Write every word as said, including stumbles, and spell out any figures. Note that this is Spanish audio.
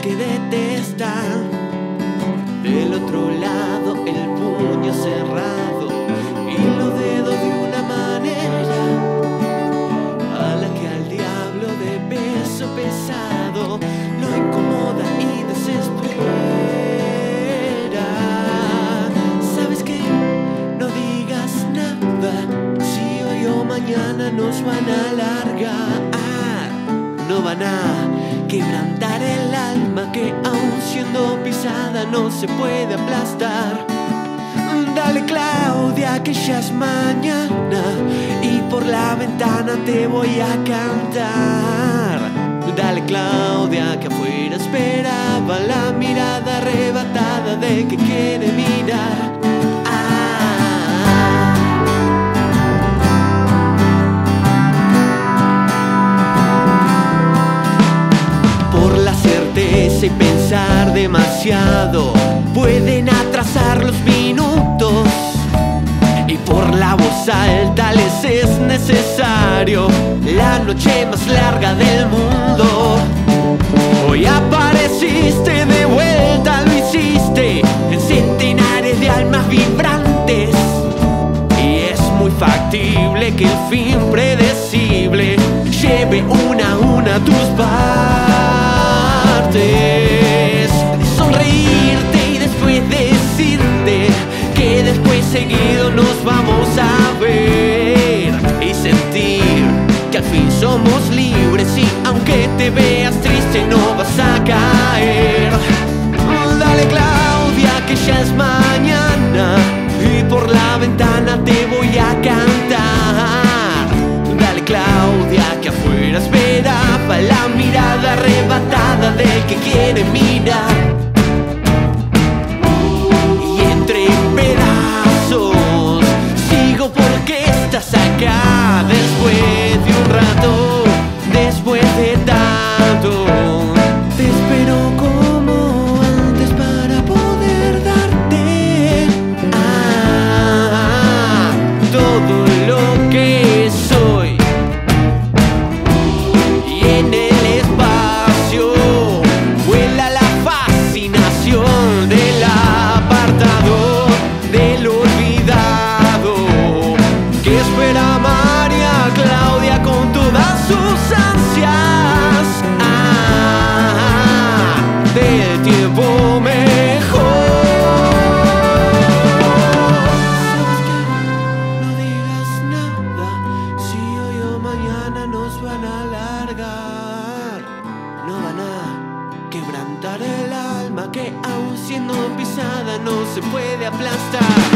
que detestan. Del otro lado el puño cerrado y los dedos de una manera a la que al diablo de peso pesado lo incomoda y desespera. ¿Sabes qué? No digas nada, si hoy o mañana nos van a largar. No van a quebrantar el alma que aún siendo pisada no se puede aplastar. Dale, Claudia, que ya es mañana y por la ventana te voy a cantar. Dale, Claudia, que afuera esperaba la mirada arrebatada de que quiere mirar. Y pensar demasiado pueden atrasar los minutos, y por la voz alta les es necesario la noche más larga del mundo. Hoy apareciste de vuelta, lo hiciste en centenares de almas vibrantes, y es muy factible que el fin predecible lleve una a una tus partes. Sonreírte y después decirte que después seguido nos vamos a ver, y sentir que al fin somos libres y aunque te veas triste no vas a caer. Dale, Claudia, que ya es mañana y por la ventana te voy a cantar. Dale, Claudia, que afuera esperaba la mirada arrebatada del que quiere mirar. Y entre pedazos sigo porque estás acá. Después de un rato, después de tanto, te espero como antes para poder darte ah, todo lo que soy. Y en el espacio vuela la fascinación del apartado del olvidado, que espera a María Claudia con todas sus ansias ah, del tiempo mejor. ¿Sabes qué? No digas nada, si hoy o mañana nos van a largar. No van a quebrantar el alma que aún siendo pisada no se puede aplastar.